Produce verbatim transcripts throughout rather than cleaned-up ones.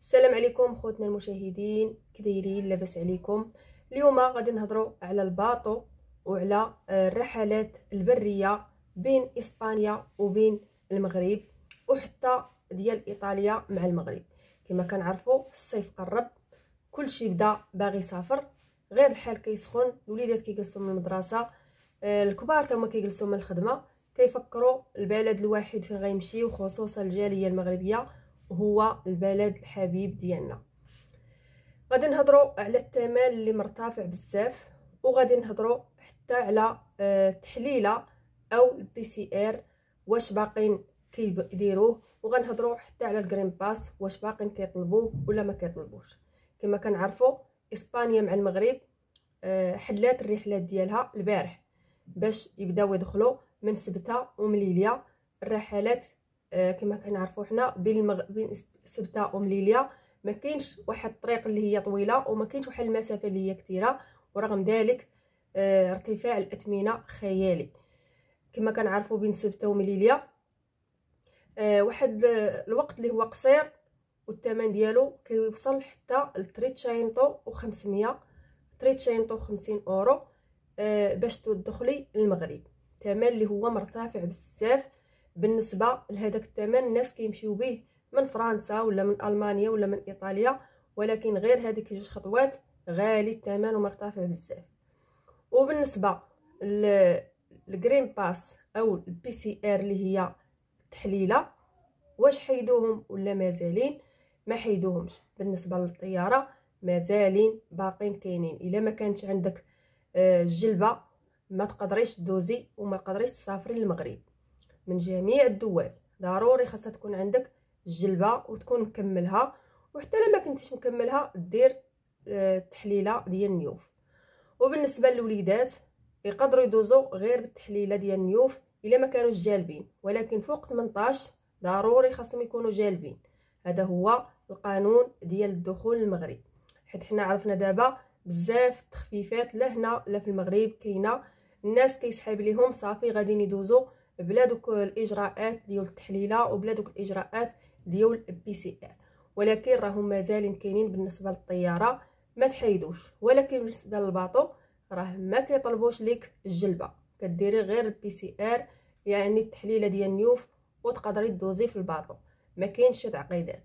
السلام عليكم خوتنا المشاهدين، كدايرين؟ لاباس عليكم؟ اليوم غادي نهضروا على الباطو وعلى الرحلات البريه بين اسبانيا وبين المغرب وحتى ديال ايطاليا مع المغرب. كما كنعرفوا الصيف قرب، كلشي بدا باغي يسافر، غير الحال كيسخن، الوليدات كيجلسوا من المدرسه، الكبار تا هما كيجلسوا من الخدمه، كيفكروا البلد الواحد فين غيمشيو، خصوصا الجاليه المغربيه وهو البلد الحبيب ديالنا. غادي نهضروا على الثمن اللي مرتفع بزاف، وغادي نهضروا حتى على التحليله او البي سي ار واش باقين كيديروه، وغنهضروا حتى على الجرين باس واش باقين كيطلبوه ولا ما كيطلبوش. كما كنعرفوا اسبانيا مع المغرب حلات الرحلات ديالها البارح باش يبداو يدخلوا من سبته ومليليا. الرحلات كما كنعرفوا حنا بين المغ... بين سبته ومليليا ما كاينش واحد الطريق اللي هي طويله، وما كاينش واحد المسافه اللي هي كثيره، ورغم ذلك اه ارتفاع الاثمنه خيالي. كما كنعرفوا بين سبته ومليليا اه واحد الوقت اللي هو قصير والثمن ديالو كيوصل حتى ل تريتشاينطو وخمسمية تريتشاينطو وخمسين اورو اه باش تدخلي للمغرب. ثمن اللي هو مرتفع بزاف بالنسبه لهذاك الثمن. الناس كيمشيو به من فرنسا ولا من المانيا ولا من ايطاليا، ولكن غير هذيك جوج خطوات غالي الثمن ومرتفع بزاف. وبالنسبه للجرين باس او البي سي ار اللي هي التحليله، واش حيدوهم ولا مازالين؟ ما حيدوهمش. بالنسبه للطياره مازالين باقين كاينين. الا ما كانتش عندك الجلبه ما تقدريش دوزي وما تقدريش تسافري للمغرب. من جميع الدول ضروري خاصها تكون عندك الجلبه وتكون مكملها، وحتى لما كنتيش مكملها دير التحليله ديال النيوف. وبالنسبه للوليدات يقدروا يدوزوا غير بالتحليله ديال النيوف الا ما كانوش جالبين، ولكن فوق ثمنطاش ضروري خاصهم يكونوا جالبين. هذا هو القانون ديال الدخول للمغرب. حيت حنا عرفنا دابا بزاف التخفيفات لا هنا لا في المغرب كاينه، الناس كيسحاب ليهم صافي غادي يدوزوا بلا دوك الاجراءات ديال التحليله وبلا دوك الاجراءات ديال البي سي ار. ولكن راهم مازالين كاينين. بالنسبه للطياره ما تحيدوش، ولكن بالنسبه للباطو راه ما كيطلبوش ليك الجلبه، كديري غير البي سي ار يعني التحليله ديال النيوف وتقدري دوزي في الباطو، ما كاينش شي تعقيدات.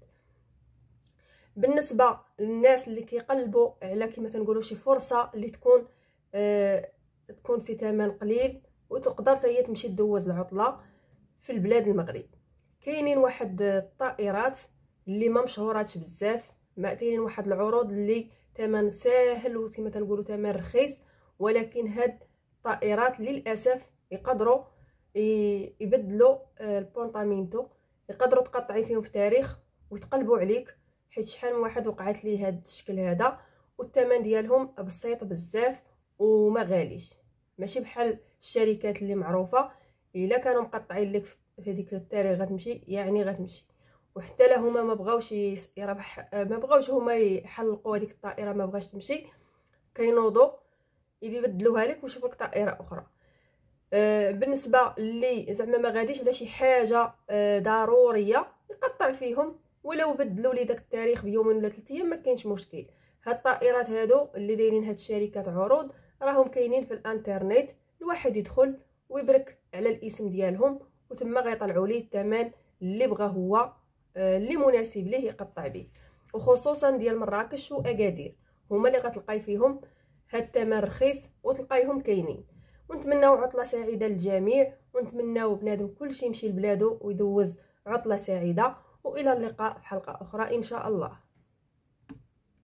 بالنسبه للناس اللي كيقلبوا على كما تنقولوا شي فرصه اللي تكون آه تكون في ثمن قليل وتقدر حتى تمشي تدوز العطله في البلاد المغرب، كاينين واحد الطائرات اللي ما مشهوراتش بزاف، ما كاينين واحد العروض اللي ثمن ساهل وكما تنقولوا ثمن رخيص، ولكن هاد الطائرات للاسف يقدروا يبدلوا البونطامينتو، يقدروا تقطعي فيهم في تاريخ ويتقلبوا عليك. حيت شحال من واحد وقعت ليه هاد الشكل هذا، والثمن ديالهم بسيط بزاف وما غاليش، ماشي بحال الشركات اللي معروفه الا كانوا مقطعين لك في هذيك التاريخ غتمشي يعني غتمشي. وحتى لا هما ما بغاوش يربح، ما بغاوش هما يحلقوا هذيك الطائره ما بغاش تمشي، كينوضوا يبدلوها لك ويشوفوا لك طائره اخرى. أه بالنسبه اللي زعما ما غاديش على شي حاجه أه ضروريه يقطع فيهم، ولو بدلوا لي داك التاريخ بيومين ولا ثلاث ايام ما كاينش مشكل. هاد الطائرات هادو اللي دايرين هاد الشركات عروض راهم كاينين في الانترنت، الواحد يدخل ويبرك على الاسم ديالهم وتما غيطلعوا ليه الثمن اللي بغا هو اللي مناسب ليه يقطع به. وخصوصا ديال مراكش واكادير هما اللي غتلقاي فيهم هاد الثمن رخيص وتلقايهم كاينين. ونتمناو عطله سعيده للجميع، ونتمناو بنادم كلشي يمشي لبلادو ويدوز عطله سعيده، والى اللقاء في حلقه اخرى ان شاء الله.